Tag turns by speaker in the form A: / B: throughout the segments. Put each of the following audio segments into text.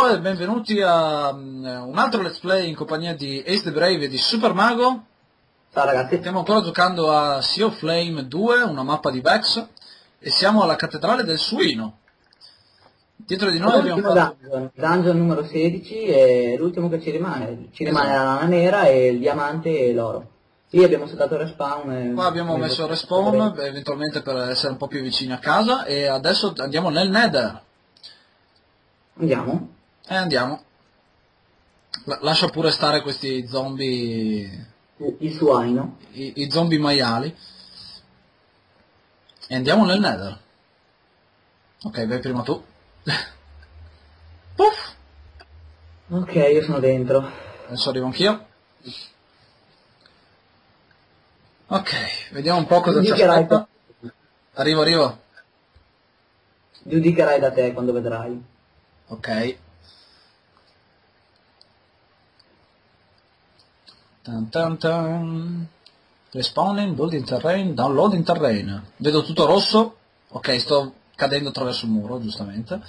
A: Ciao e benvenuti a un altro let's play in compagnia di Ace the Brave e di Super Mago.
B: Ciao ragazzi.
A: Stiamo ancora giocando a Sea of Flame 2, una mappa di Vex, e siamo alla cattedrale del Suino. Dietro di noi abbiamo fatto...
B: Dungeon numero 16 è l'ultimo che ci rimane. Ci rimane la lana nera e il diamante e l'oro. Lì abbiamo settato il respawn.
A: Qua abbiamo messo il respawn, eventualmente per essere un po' più vicini a casa, e adesso andiamo nel Nether.
B: Andiamo?
A: Andiamo. Lascia pure stare questi zombie...
B: I suino.
A: I zombie maiali. E andiamo nel Nether. Ok, vai prima tu. Puff!
B: Ok, io sono dentro.
A: Adesso arrivo anch'io. Ok, vediamo un po' cosa ci aspetta. Arrivo.
B: Giudicherai da te quando vedrai.
A: Ok. Respawning, building terrain, downloading terrain. Vedo tutto rosso. Ok, sto cadendo attraverso il muro, giustamente.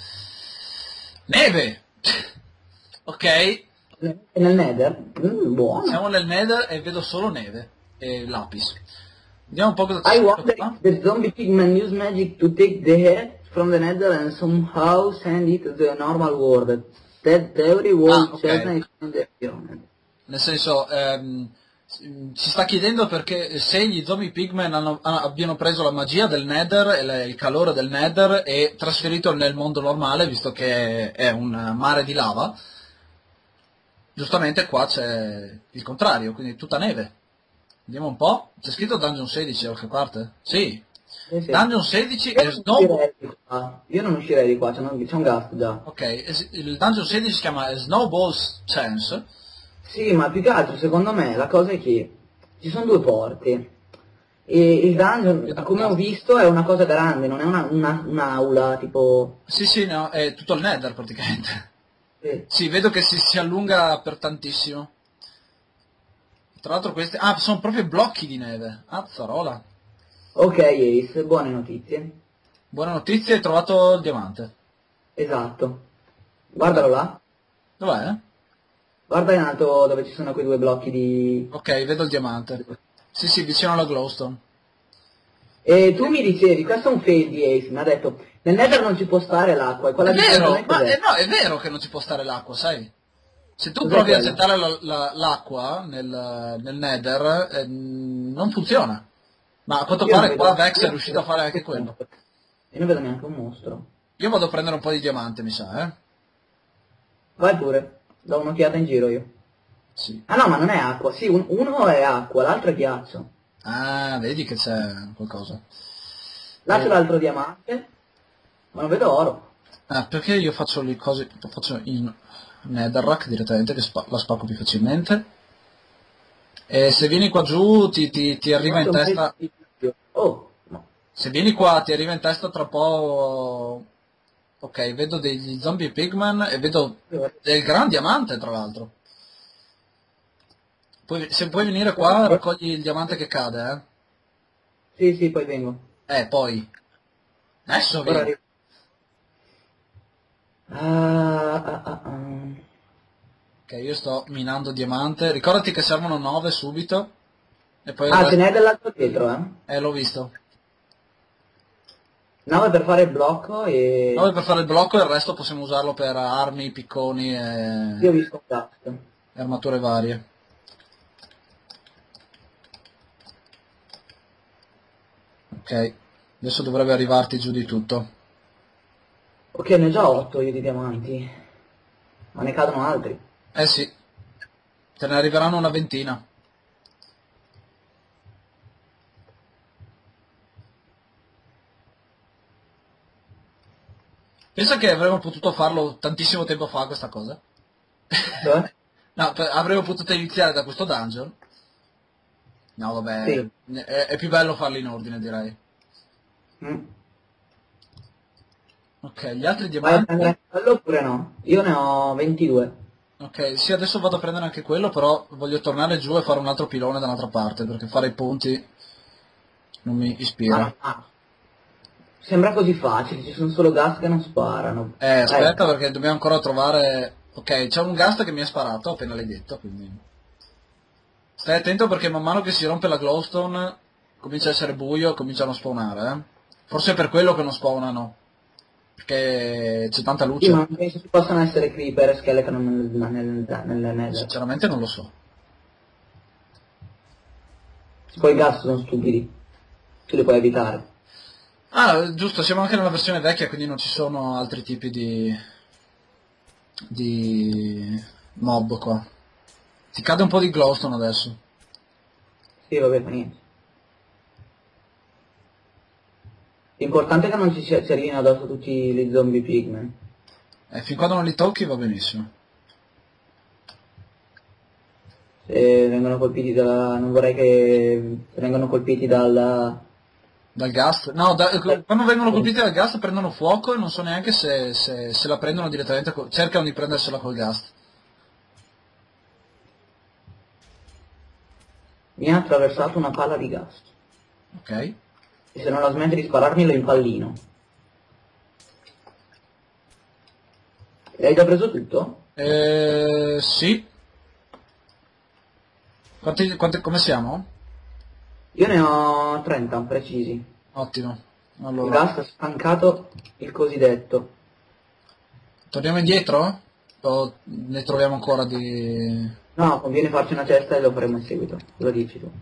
A: Neve! Ok.
B: Nel Nether? Buono.
A: Siamo nel Nether e vedo solo neve e lapis. Vediamo un po' cosa c'è.
B: I wonder if the zombie pigmen use magic to take the hair from the Nether and somehow send it to the normal world. That theory was
A: ok.
B: the
A: Nel senso, ci sta chiedendo perché se gli zombie pigmen abbiano preso la magia del Nether e il calore del Nether e trasferito nel mondo normale, visto che è un mare di lava. Giustamente qua c'è il contrario, quindi tutta neve. Vediamo un po'. C'è scritto Dungeon 16 da qualche parte? Sì.
B: Sì.
A: Dungeon 16 e Snow...
B: Io non uscirei di qua, c'è un gas già.
A: Ok, il Dungeon 16 si chiama Snowball's Chance.
B: Sì, ma più che altro secondo me la cosa è che ci sono due porte e il dungeon, come ho visto, è una cosa grande, non è un'aula tipo...
A: Sì, no, è tutto il Nether praticamente.
B: Sì.
A: Sì, vedo che si allunga per tantissimo. Tra l'altro questi... Ah, sono proprio blocchi di neve. Azzarola.
B: Ok Ace, buone notizie.
A: Buona notizia, hai trovato il diamante.
B: Esatto. Guardalo là.
A: Dov'è?
B: Guarda in alto dove ci sono quei due blocchi di...
A: Ok, vedo il diamante. Sì, vicino alla glowstone.
B: E tu mi dicevi, questo è un fail di Ace, mi ha detto, nel Nether non ci può stare l'acqua, e quella
A: È
B: di
A: vero,
B: me
A: ma
B: cos'è?
A: no, è vero che non ci può stare l'acqua, sai? Se tu
B: Cos'è
A: provi a
B: quella?
A: gettare l'acqua nel Nether, non funziona. Ma a quanto
B: Io non
A: pare qua
B: vedo...
A: Vex è riuscito a fare anche quello.
B: Io non vedo neanche un mostro.
A: Io vado a prendere un po' di diamante, mi sa, eh?
B: Vai pure, do un'occhiata in giro io.
A: Sì.
B: Ah no, ma non è acqua, sì, uno è acqua, l'altro è ghiaccio.
A: Ah, vedi che c'è qualcosa.
B: Là c'è l'altro diamante, ma non vedo oro.
A: Ah, perché io faccio le cose, lo faccio in Netherrack direttamente, che la spacco più facilmente. E se vieni qua giù ti arriva in testa...
B: Oh, no.
A: Se vieni qua ti arriva in testa tra po'... Ok, vedo degli zombie pigman e vedo del gran diamante, tra l'altro. Se puoi venire qua, raccogli il diamante che cade, eh?
B: Sì, poi vengo.
A: Poi. Adesso
B: Ora
A: vieni. Ok, io sto minando diamante. Ricordati che servono 9 subito. E poi
B: ce n'è dell'altro dietro, eh?
A: L'ho visto.
B: 9 per fare il blocco e...
A: 9 per fare il blocco e il resto possiamo usarlo per armi, picconi e...
B: Io ho visto un cast.
A: E armature varie. Ok, adesso dovrebbe arrivarti giù di tutto.
B: Ok, ne ho già 8 io di diamanti. Ma ne cadono altri.
A: Eh sì, te ne arriveranno una ventina. Pensa che avremmo potuto farlo tantissimo tempo fa questa cosa?
B: Cioè?
A: No, avremmo potuto iniziare da questo dungeon. No, vabbè,
B: Sì.
A: è più bello farli in ordine, direi. Ok, gli altri
B: Vai a
A: diamanti...
B: prendere quello oppure no? Io ne ho 22.
A: Ok, sì, adesso vado a prendere anche quello, però voglio tornare giù e fare un altro pilone da un'altra parte, perché fare i ponti non mi ispira.
B: Sembra così facile, ci sono solo gas che non sparano.
A: Aspetta perché dobbiamo ancora trovare... Ok, c'è un ghast che mi ha sparato, appena l'hai detto, quindi... Stai attento perché man mano che si rompe la glowstone comincia a essere buio e cominciano a spawnare, eh. Forse è per quello che non spawnano. Perché c'è tanta
B: Sì,
A: luce.
B: ma non penso ci possano essere creeper e skeleton nel nether.
A: Sinceramente non lo so.
B: Poi i gas sono stupidi. Tu li puoi evitare.
A: Ah, giusto, siamo anche nella versione vecchia, quindi non ci sono altri tipi di mob qua. Ti cade un po' di glowstone adesso.
B: Sì, vabbè, fa niente. L'importante è che non ci arrivino addosso tutti gli zombie pigmen.
A: Fin quando non li tocchi va benissimo.
B: Se vengono colpiti da... non vorrei che vengano colpiti dal...
A: Dal gas? No, quando vengono colpiti dal gas prendono fuoco e non so neanche se la prendono direttamente, cercano di prendersela col gas.
B: Mi ha attraversato una palla di gas.
A: Ok?
B: E se non la smette di spararmi lo impallino. Hai già preso tutto?
A: Sì. Come siamo?
B: Io ne ho 30 precisi.
A: Ottimo.
B: Il
A: Allora,
B: gas ha stancato il cosiddetto.
A: torniamo indietro? O ne troviamo ancora di...
B: No, conviene farci una cesta e lo faremo in seguito. Cosa dici tu?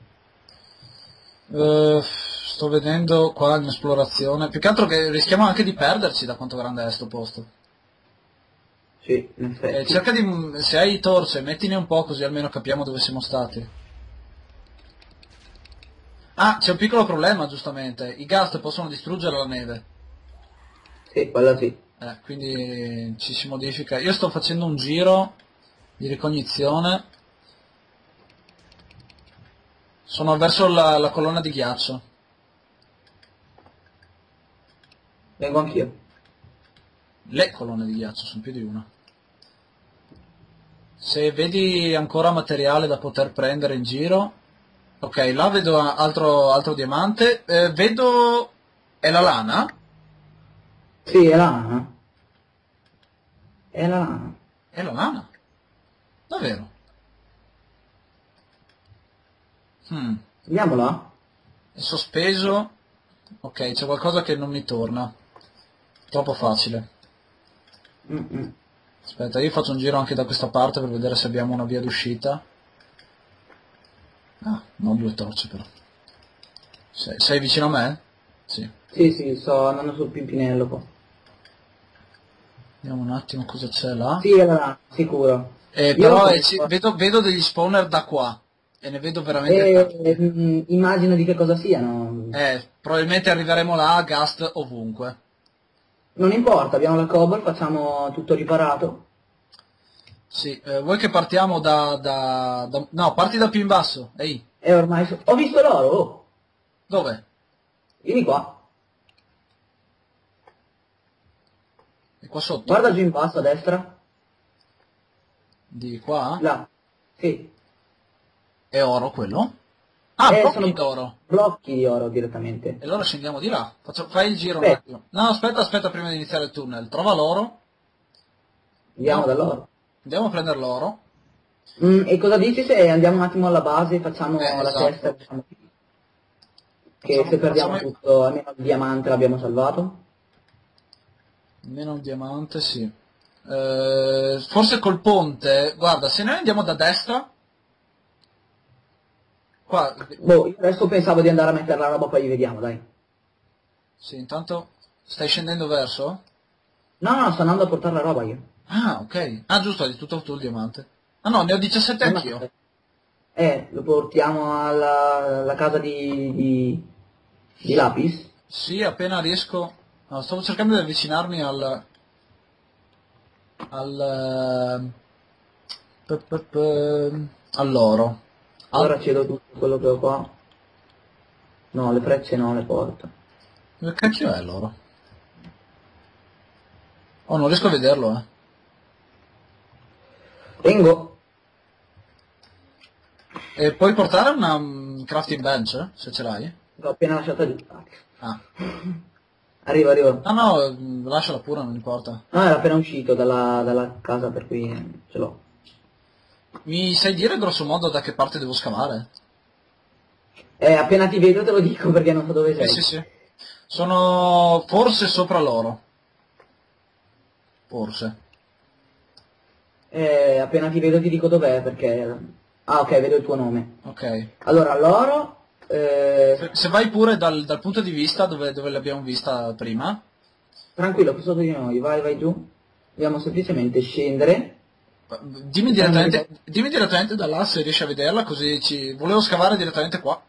A: Sto vedendo qua in esplorazione. Più che altro che rischiamo anche di perderci da quanto grande è sto posto.
B: Sì, in effetti.
A: Cerca di... Se hai torce, mettine un po' così almeno capiamo dove siamo stati. Ah, c'è un piccolo problema, giustamente. I ghast possono distruggere la neve.
B: Sì, quella sì.
A: Quindi ci si modifica. Io sto facendo un giro di ricognizione. Sono verso la colonna di ghiaccio.
B: Vengo anch'io.
A: Le colonne di ghiaccio, sono più di una. Se vedi ancora materiale da poter prendere in giro... Ok, là vedo altro diamante. Vedo... È la lana?
B: Sì, è lana. È la lana.
A: È la lana? Davvero?
B: Andiamola?
A: È sospeso. Ok, c'è qualcosa che non mi torna. Troppo facile.
B: Mm-mm.
A: Aspetta, io faccio un giro anche da questa parte per vedere se abbiamo una via d'uscita. Ah, non 2 torce però. Sei vicino a me? Sì.
B: Sì, sì, sto andando sul pimpinello qua.
A: Vediamo un attimo cosa c'è là.
B: Sì, è la lana, sicuro.
A: Però
B: Io
A: vedo degli spawner da qua. E ne vedo veramente tanti.
B: immagino di che cosa siano.
A: Probabilmente arriveremo là a ghast ovunque.
B: Non importa, abbiamo la cobble, facciamo tutto riparato.
A: Sì, vuoi che partiamo No, parti da più in basso. Ehi,
B: E ormai... Ho visto l'oro! Oh.
A: dove?
B: Vieni qua.
A: È qua sotto?
B: Guarda giù in basso a destra.
A: Di qua?
B: Là. Sì.
A: È oro quello? Ah, blocchi
B: Sono
A: d'oro.
B: blocchi di oro direttamente.
A: E allora scendiamo di là. Fai il giro un
B: Aspetta.
A: attimo. No, aspetta prima di iniziare il tunnel. Trova l'oro.
B: Andiamo
A: No.
B: dall'oro.
A: Andiamo a prendere l'oro.
B: E cosa dici se andiamo un attimo alla base e facciamo la
A: Esatto.
B: testa? Che se perdiamo tutto, almeno il diamante l'abbiamo salvato.
A: Meno un diamante, sì. Forse col ponte. Guarda, se noi andiamo da destra... Qua...
B: Boh, io adesso pensavo di andare a mettere la roba, poi vediamo, dai.
A: Sì, intanto... Stai scendendo verso?
B: No, sto andando a portare la roba io.
A: Ah, ok. Ah, giusto, hai tutto tu il diamante. Ah no, ne ho 17 anch'io.
B: Lo portiamo alla casa di Lapis.
A: Sì, appena riesco... No, stavo cercando di avvicinarmi all'oro.
B: Allora cedo tutto quello che ho qua. No, le frecce no, le porto.
A: Dove cacchio è l'oro? Oh, non riesco a vederlo,
B: Vengo.
A: E puoi portare una crafting bench, se ce l'hai?
B: L'ho appena lasciata giù.
A: Ah.
B: Arrivo, arrivo.
A: Ah no, lasciala pure, non importa.
B: No, era appena uscito dalla casa, per cui ce l'ho.
A: Mi sai dire grosso modo da che parte devo scavare?
B: Appena ti vedo te lo dico perché non so dove
A: Sì,
B: sei.
A: sì, sì. Sono forse sopra loro. Forse.
B: Appena ti vedo ti dico dov'è perché... Ah, ok, vedo il tuo nome.
A: Ok.
B: Allora, loro...
A: Se vai pure dal punto di vista dove l'abbiamo vista prima.
B: tranquillo, qui sotto di noi, vai, vai giù. Dobbiamo semplicemente scendere.
A: Dimmi direttamente da là se riesci a vederla, così ci... Volevo scavare direttamente qua.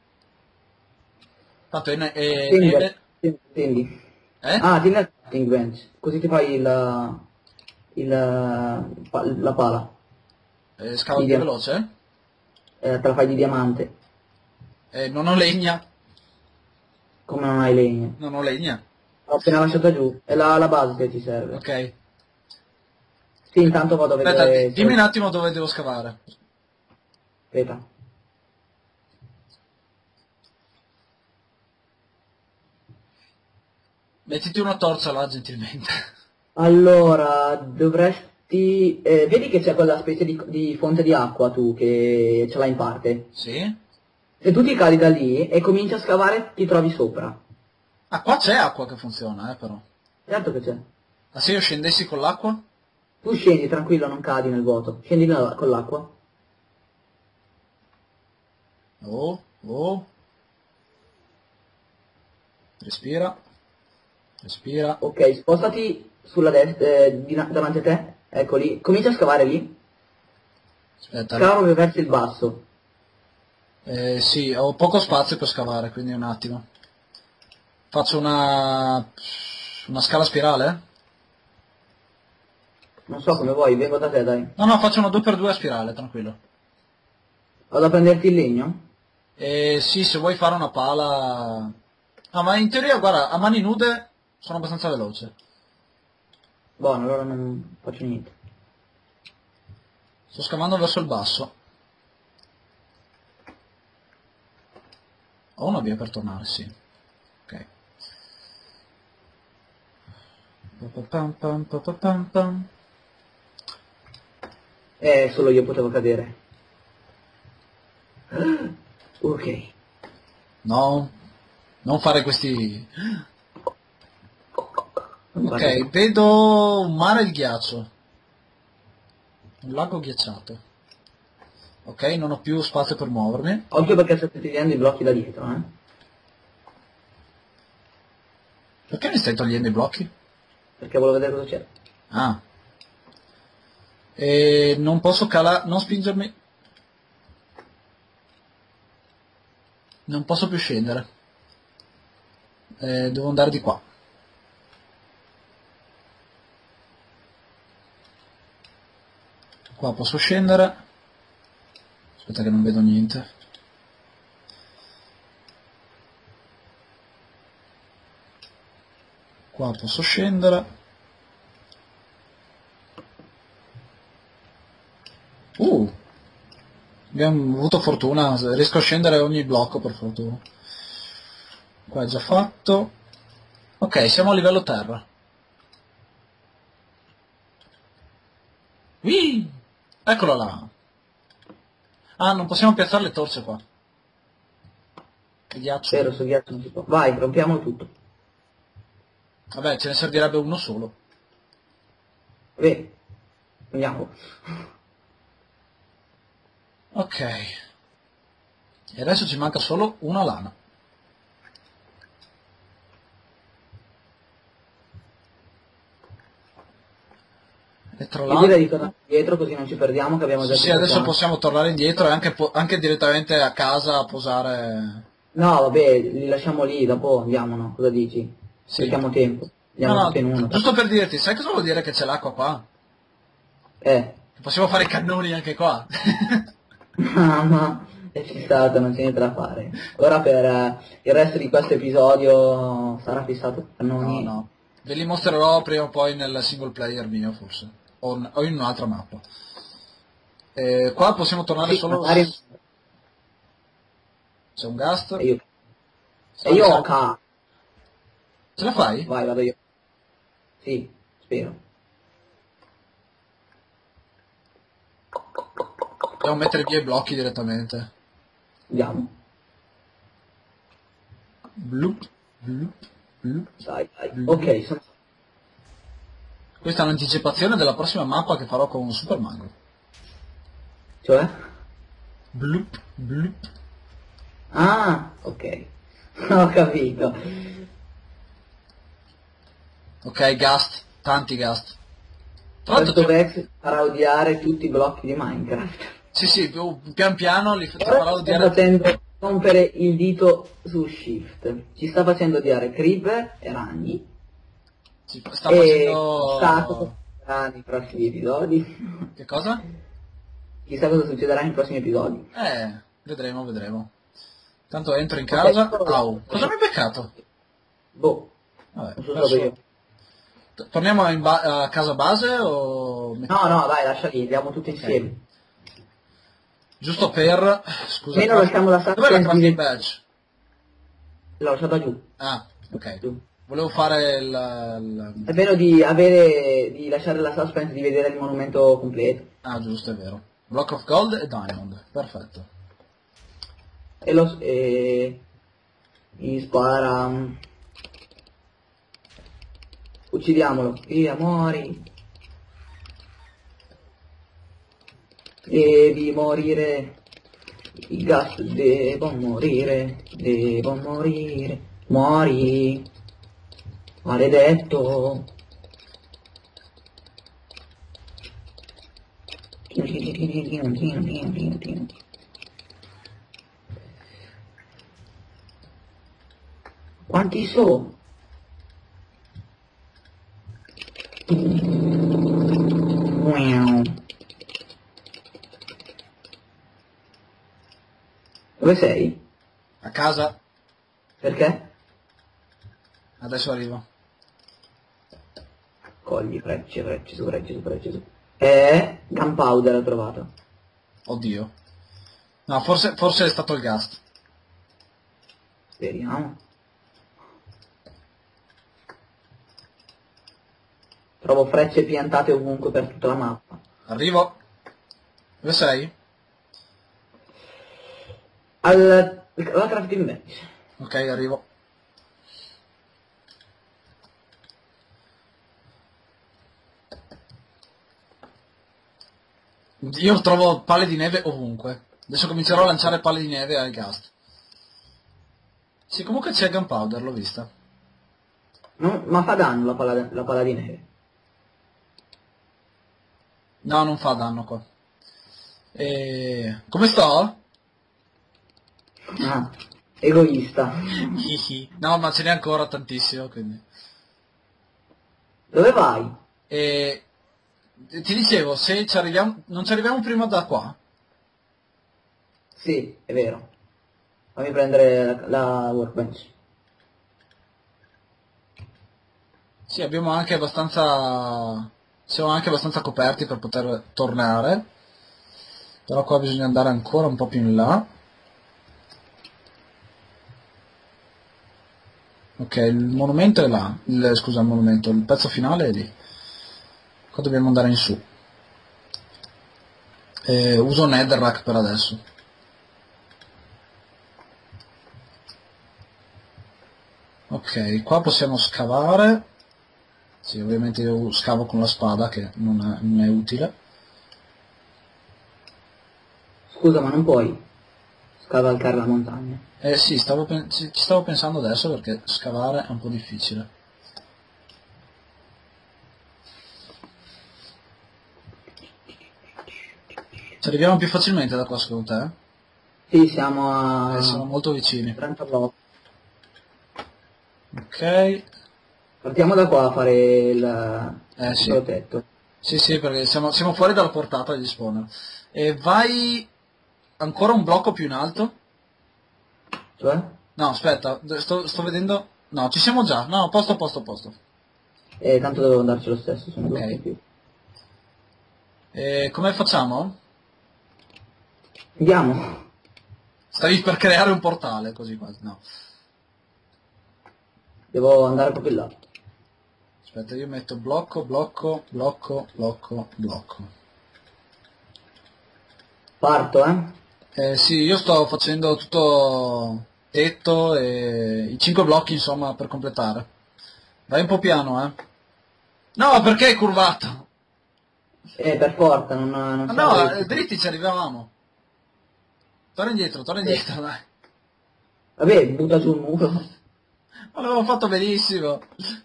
A: Tanto
B: Stendi, stendi.
A: eh?
B: Ah, tieni il crafting bench, così ti fai la pala.
A: Scavo
B: Di
A: più
B: dia-
A: veloce?
B: te la fai di diamante.
A: Non ho legna.
B: Come non hai legno?
A: Non ho legna.
B: L'ho appena lasciata giù, è la base che ti serve.
A: Ok.
B: Sì, intanto vado a
A: Aspetta,
B: vedere...
A: dimmi un attimo dove devo scavare.
B: Aspetta.
A: Mettiti una torcia là, gentilmente.
B: Allora, dovresti... vedi che c'è quella specie di fonte di acqua tu, che ce l'hai in parte?
A: Sì?
B: Se tu ti cali da lì e cominci a scavare, ti trovi sopra.
A: Ah, qua c'è acqua che funziona, però.
B: Certo che c'è.
A: Ma se io scendessi con l'acqua?
B: Tu scendi tranquillo, non cadi nel vuoto. Scendi con l'acqua.
A: Oh, oh. Respira. Respira.
B: Ok, spostati sulla destra, davanti a te. Ecco lì. Comincia a scavare lì.
A: Aspetta.
B: Scava proprio verso il basso.
A: Sì, ho poco spazio per scavare, quindi un attimo. Faccio una scala spirale?
B: Non so come vuoi, vengo da te, dai.
A: No, no, faccio una 2x2 a spirale, tranquillo.
B: Vado a prenderti il legno?
A: Sì, se vuoi fare una pala... Ah, ma in teoria, guarda, a mani nude sono abbastanza veloce.
B: Buono, allora non faccio niente.
A: Sto scavando verso il basso. Ho una via per tornare, sì. Ok. Pa-pa-pam, pam, pa-pa-pam, pam.
B: Solo io potevo cadere. Ok.
A: No, non fare questi...
B: Guarda.
A: Ok, vedo un mare di ghiaccio. Un lago ghiacciato. Ok, non ho più spazio per muovermi.
B: Occhio perché stai tirando i blocchi da dietro, eh.
A: Perché mi stai togliendo i blocchi?
B: Perché volevo vedere cosa c'è.
A: Ah. E non posso calare... Non spingermi... Non posso più scendere. Devo andare di qua. Qua posso scendere. Aspetta che non vedo niente. Qua posso scendere. Abbiamo avuto fortuna, riesco a scendere ogni blocco per fortuna. Qua è già fatto. Ok, siamo a livello terra. Whee! Eccolo là. Ah, non possiamo piazzare le torce qua. Che ghiaccio.
B: Vero, su ghiaccio non si può. Vai, rompiamo tutto.
A: Vabbè, ce ne servirebbe uno solo.
B: Andiamo.
A: Ok. E adesso ci manca solo una lana. E tra
B: Io direi di
A: l'altro...
B: tornare indietro così non ci perdiamo che abbiamo già
A: Sì,
B: tutto
A: adesso
B: qua.
A: possiamo tornare indietro e anche direttamente a casa a posare...
B: No, vabbè, li lasciamo lì, dopo andiamo, no? Cosa dici?
A: Sì.
B: Cerchiamo tempo.
A: No,
B: Andiamo
A: no,
B: tutti in uno.
A: giusto per dirti, sai cosa vuol dire che c'è l'acqua qua?
B: Possiamo
A: Possiamo fare i cannoni anche qua.
B: Mamma, è fissato, non c'è niente da fare. Ora per il resto di questo episodio sarà fissato per
A: No,
B: noi.
A: no. Ve li mostrerò prima o poi nel single player mio, forse. O in un'altra mappa. Qua possiamo tornare
B: Sì,
A: solo...
B: magari-
A: C'è un ghast.
B: E io,
A: Sta
B: e io ho
A: lasciando-
B: K.
A: Ce la fai?
B: Vai, vado io. Sì, spero.
A: Devo mettere via i blocchi direttamente.
B: Andiamo.
A: Blup, blup, blup,
B: Dai, dai.
A: blup.
B: Ok, sono...
A: Questa è un'anticipazione della prossima mappa che farò con Super Mario.
B: Cioè?
A: Blup, blup.
B: Ah, ok. Ho capito.
A: Ok, Gast, tanti Gast. Tra l'altro
B: Questo Vex farà odiare tutti i blocchi di Minecraft.
A: sì, pian piano li
B: Ora
A: farò
B: ci sta
A: odiare.
B: facendo rompere il dito su Shift. Ci sta facendo odiare Creeper e ragni.
A: Sta
B: E
A: facendo...
B: chissà cosa succederà nei prossimi episodi.
A: Che cosa?
B: Chissà cosa succederà nei prossimi episodi.
A: Vedremo, vedremo. Tanto entro in
B: Ok,
A: casa. Au, cosa mi hai beccato?
B: Boh,
A: Vabbè,
B: non so
A: perso-
B: dove io.
A: Torniamo a casa base o...
B: No, no, dai, lascia lì, andiamo tutti insieme.
A: Giusto per... Scusa.
B: Almeno lasciamo la
A: Dov'è la
B: suspense
A: crafting
B: di...
A: badge?
B: L'ho lasciata giù.
A: Ah, ok.
B: Giù.
A: Volevo fare
B: È vero di lasciare la suspense di vedere il monumento completo.
A: Ah, giusto, è vero. Block of Gold e Diamond. Perfetto.
B: E gli spara. Uccidiamolo. Via, muori. Devi morire. I gas devono morire. Devono morire. Muori. Maledetto. Quanti sono? Dove sei?
A: A casa?
B: Perché?
A: Adesso arrivo.
B: Cogli, frecce, frecce su, frecce su, frecce su. Gunpowder l'ho trovato.
A: Oddio. No, forse è stato il gas.
B: Speriamo. Trovo frecce piantate ovunque per tutta la mappa.
A: Arrivo. Dove sei?
B: Alla crafting bench.
A: Ok, arrivo. Io trovo palle di neve ovunque. Adesso comincerò a lanciare palle di neve al gas. Sì, comunque c'è gunpowder, l'ho vista.
B: Ma fa danno la palla di neve.
A: No, non fa danno qua. Come sto?
B: Ah, egoista.
A: No, ma ce n'è ancora tantissimo, quindi.
B: Dove vai?
A: Ti dicevo, se ci arriviamo, non ci arriviamo prima da qua.
B: Sì, è vero. Fammi prendere la workbench.
A: Sì, abbiamo anche abbastanza... Siamo anche abbastanza coperti per poter tornare. Però qua bisogna andare ancora un po' più in là. Ok, il monumento è là. Scusa, il monumento, il pezzo finale è lì. Qua dobbiamo andare in su. Uso Netherrack per adesso. Ok, qua possiamo scavare. Sì, ovviamente io scavo con la spada che non è utile.
B: Scusa, ma non puoi scavalcare la montagna.
A: Sì, ci stavo pensando adesso perché scavare è un po' difficile. Ci arriviamo più facilmente da qua secondo te?
B: Sì, siamo a...
A: Siamo molto vicini.
B: 30 blocchi.
A: Ok.
B: Partiamo da qua a fare il
A: Sì.
B: protetto.
A: Sì, perché siamo fuori dalla portata degli spawner. E vai ancora un blocco più in alto?
B: Cioè?
A: No, aspetta, sto vedendo... No, ci siamo già. No, posto.
B: Tanto devo andarci lo stesso, sono blocchi in più.
A: E come facciamo?
B: Andiamo.
A: Stavi per creare un portale, così quasi, no.
B: Devo andare proprio là.
A: Aspetta, io metto blocco, blocco, blocco, blocco, blocco.
B: Parto, eh?
A: Sì, io sto facendo tutto tetto e i 5 blocchi, insomma, per completare. Vai un po' piano, eh. No, perché è curvato?
B: Per forza, non
A: Ah, no,
B: serve.
A: dritti ci arrivavamo. Torna indietro, dai.
B: Vabbè, butta giù il muro.
A: Ma l'avevo fatto benissimo.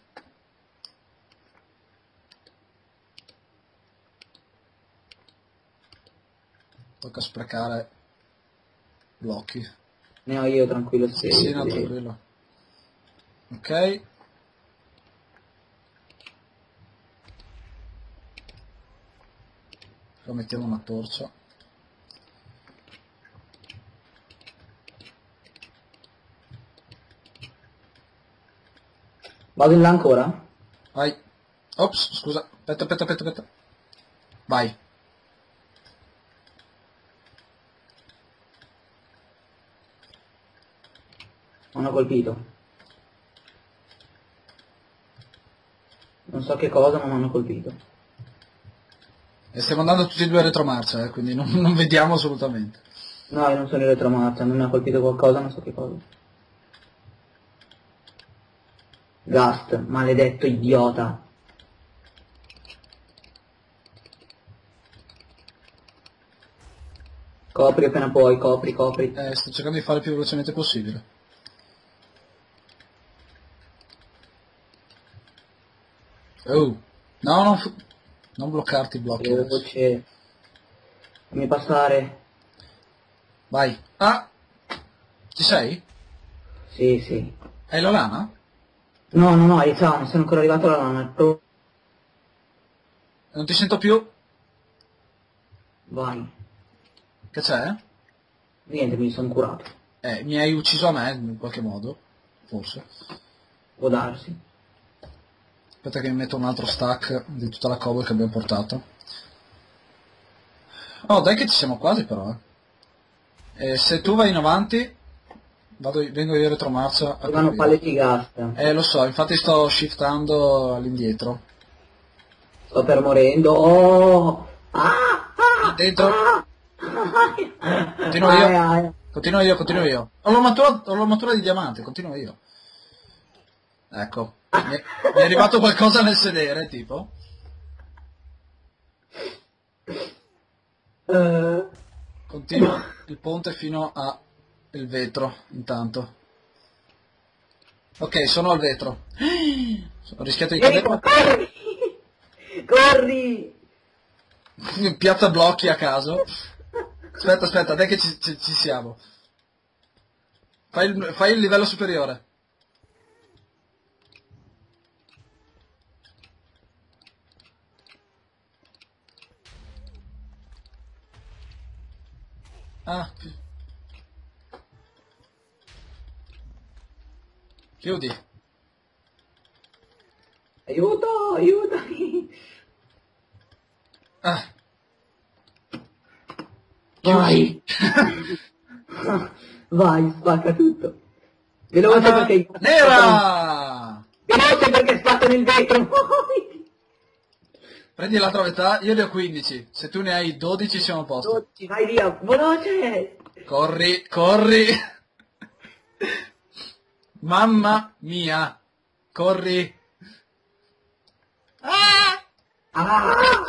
A: Tocca sprecare blocchi.
B: Ne ho io, tranquillo,
A: Sì, sì, no,
B: sì.
A: tranquillo. Ok. Poi mettiamo una torcia.
B: Vado in là ancora?
A: Vai. Ops, scusa. Aspetta, aspetta, aspetta, aspetta. Vai.
B: Non ho colpito. Non so che cosa, ma mi hanno colpito.
A: E stiamo andando tutti e due a retromarcia, quindi non vediamo assolutamente.
B: No, io non sono in retromarcia, non mi ha colpito qualcosa, non so che cosa. Gast, maledetto idiota. Copri appena puoi, copri, copri.
A: Sto cercando di fare il più velocemente possibile. Oh. No, non bloccarti i blocchi adesso.
B: Veloce. Fammi passare.
A: Vai. Ah! Ci sei?
B: Sì, sì.
A: Hai la lana?
B: No, no, no, ciao, non sono ancora arrivato alla lana.
A: Non ti sento più?
B: Vai.
A: Che c'è?
B: Niente, mi sono curato.
A: Mi hai ucciso a me, in qualche modo. Forse.
B: Può darsi.
A: Aspetta che mi metto un altro stack di tutta la cobble che abbiamo portato. Oh, dai che ci siamo quasi però, se tu vai in avanti, vengo io in retromarcia a
B: Arrivano
A: coprire.
B: palle di gas.
A: Lo so, infatti sto shiftando all'indietro.
B: Sto per morendo. Oh! Ah! Ah!
A: Dentro.
B: Ah!
A: Continuo
B: Ai,
A: io.
B: ai.
A: Continuo io, continuo io. Ho l'armatura di diamante, continuo io. Ecco. Mi è arrivato qualcosa nel sedere, tipo. Continuo il ponte fino a il vetro, intanto. Ok, sono al vetro. Ho rischiato di
B: Enrico,
A: cadere.
B: corri! Corri!
A: Piazza blocchi a caso. Aspetta, dai che ci siamo. Fai il livello superiore. Ah. Chiudi.
B: Aiuto, aiutami!
A: Ah.
B: Vai! Vai, spacca tutto. Veloce perché...
A: Nera!
B: Veloce perché spaccano il vetro! Muoviti!
A: Prendi l'altra metà, io ne ho 15. Se tu ne hai 12 siamo a posto.
B: 12, vai via, veloce!
A: Corri, corri! Mamma mia! Corri! Ah!
B: Ah!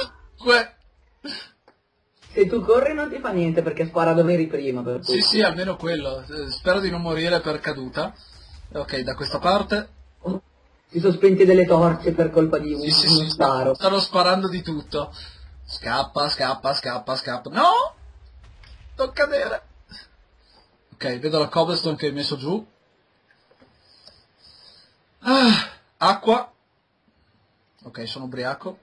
B: Se tu corri non ti fa niente perché spara dove eri prima, per cui...
A: Sì, almeno quello. Spero di non morire per caduta. Ok, da questa parte.
B: Oh, si sono spente delle torce per colpa di uno
A: Sì,
B: sparo.
A: stanno sparando di tutto. Scappa, scappa, scappa, scappa. No! Non cadere. Ok, vedo la cobblestone che hai messo giù. Ah, acqua. Ok, sono ubriaco.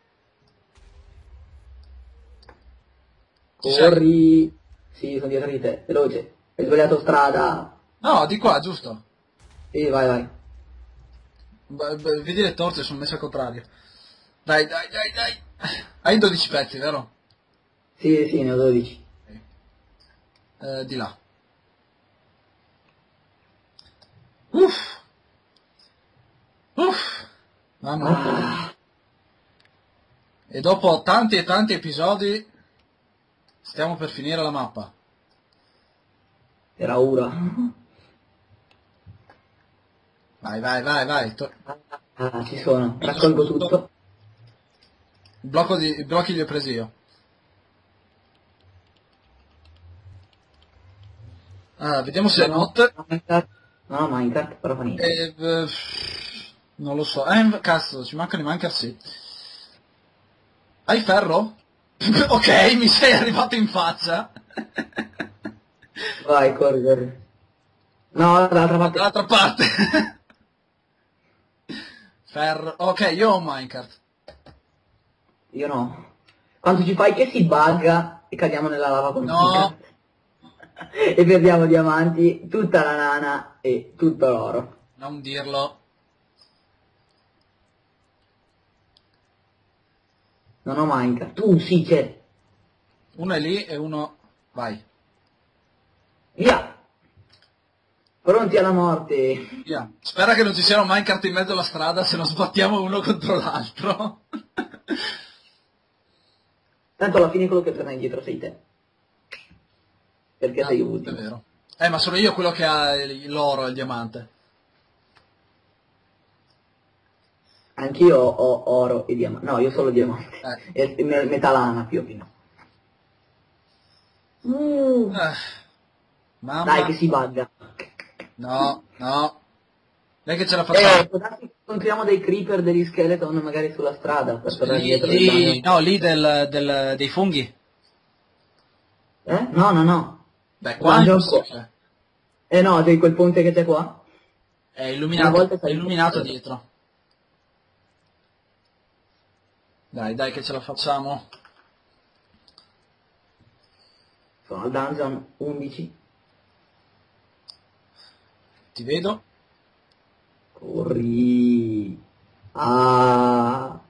A: Ci sei?
B: Corri! Sì, sono dietro di te, veloce. Hai sbagliato strada.
A: No, di qua, giusto.
B: Sì, vai, vai.
A: Vedi le torce, sono messe al contrario. Dai. Hai 12 pezzi, vero?
B: Sì, sì, ne ho 12.
A: Di là. Uff. Mamma mia. E dopo tanti e tanti episodi stiamo per finire la mappa.
B: Era ora.
A: Vai, vai, vai, vai.
B: Ah, ci sono. Raccolgo tutto.
A: I blocchi li ho presi io. Vediamo se è notte.
B: No, Minecraft, però fa niente.
A: Non lo so. Cazzo, ci mancano i Minecraft, sì. Hai ferro? Ok, mi sei arrivato in faccia.
B: Vai, corri, corri. No, dall'altra parte.
A: Dall'altra parte. Ferro. Ok, io ho Minecraft.
B: Io no. Quando ci fai che si bugga e cadiamo nella lava con
A: No.
B: e perdiamo diamanti, tutta la lana e tutto l'oro.
A: Non dirlo.
B: Non ho Minecraft. Tu sì, c'è.
A: Uno è lì e uno... Vai.
B: Via! Pronti alla morte.
A: Via. Spera che non ci siano Minecraft in mezzo alla strada, se non sbattiamo uno contro l'altro.
B: Tanto alla fine quello che torna indietro sei te. Perché sei
A: È
B: ultimo.
A: vero. Ma sono io quello che ha l'oro e il diamante.
B: Anch'io ho oro e diamante. No, io solo diamante. E metalana più o meno.
A: Mamma.
B: Dai che si bugga.
A: No, no. Dai che ce la facciamo.
B: Può darsi che incontriamo dei creeper, degli skeleton magari sulla strada per tornare indietro.
A: Lì dei funghi.
B: No, no, no.
A: Beh, qua
B: no, c'è quel ponte che c'è qua.
A: È illuminato dietro. Dai che ce la facciamo.
B: Sono al dungeon 11.
A: Ti vedo.
B: Corri. Ah.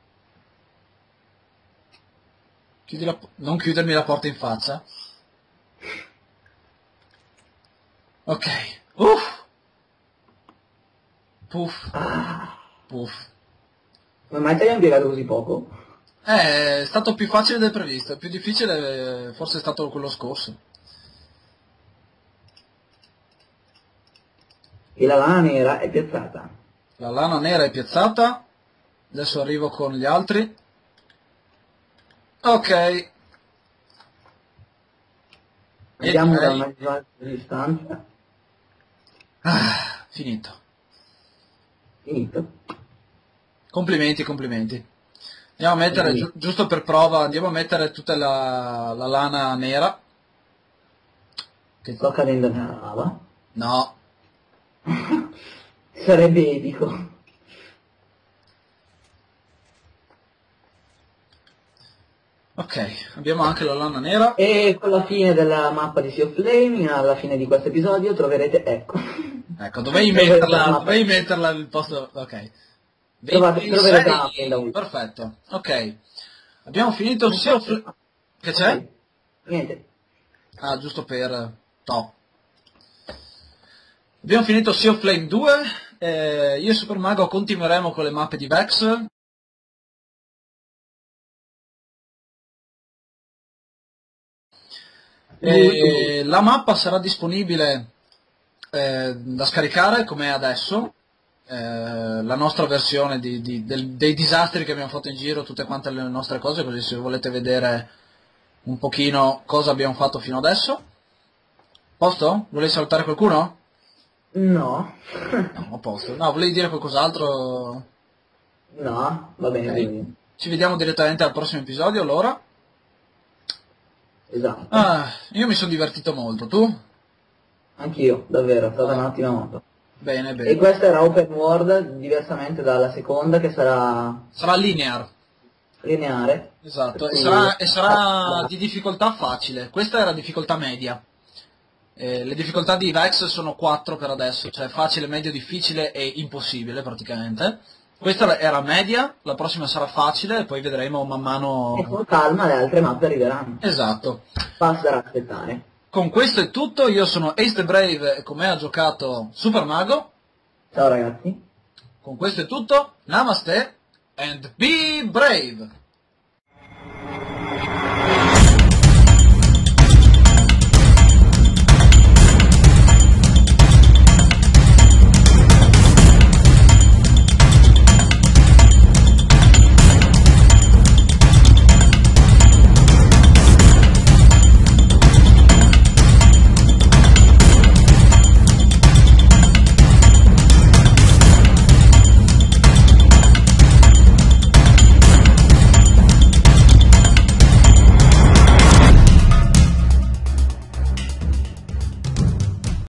A: Non chiudermi la porta in faccia. Ok. Puff. Puff.
B: Come mai ti hai impiegato così poco?
A: È stato più facile del previsto, più difficile forse è stato quello scorso.
B: E la lana nera è piazzata.
A: La lana nera è piazzata. Adesso arrivo con gli altri. Ok.
B: Andiamo da una distanza.
A: Finito.
B: Finito.
A: Complimenti, complimenti. Andiamo a mettere, giusto per prova, andiamo a mettere tutta la lana nera.
B: Sto cadendo nella lava.
A: No.
B: Sarebbe epico.
A: Ok, abbiamo anche la lana nera.
B: E con la fine della mappa di Sea of Flame, alla fine di questo episodio, troverete, ecco.
A: Ecco, dovevi metterla nel posto, ok.
B: Troverete la mappa.
A: Perfetto, ok. Abbiamo finito Sea of Flame. Che c'è?
B: Niente.
A: Ah, giusto per... No. Abbiamo finito Sea of Flame 2. Io e Super Mago continueremo con le mappe di Vex. La mappa sarà disponibile da scaricare come è adesso, la nostra versione dei disastri che abbiamo fatto in giro, tutte quante le nostre cose, così se volete vedere un pochino cosa abbiamo fatto fino adesso. Posto? Volevi salutare qualcuno?
B: No.
A: No, a posto. No, volevi dire qualcos'altro?
B: No, va bene.
A: Okay. Ci vediamo direttamente al prossimo episodio allora.
B: Esatto.
A: Io mi sono divertito molto, tu?
B: Anch'io, davvero, è stata un'ottima moto.
A: Bene, bene.
B: E questa era open world, diversamente dalla seconda che sarà...
A: Sarà lineare. Esatto, e sarà di difficoltà facile. Questa era difficoltà media. Le difficoltà di Vex sono 4 per adesso, cioè facile, medio, difficile e impossibile praticamente. Questa era media, la prossima sarà facile e poi vedremo man mano...
B: E con calma le altre mappe arriveranno.
A: Esatto.
B: Basterà aspettare.
A: Con questo è tutto, io sono Ace the Brave e con me ha giocato Super Mago.
B: Ciao ragazzi.
A: Con questo è tutto, namaste and be brave!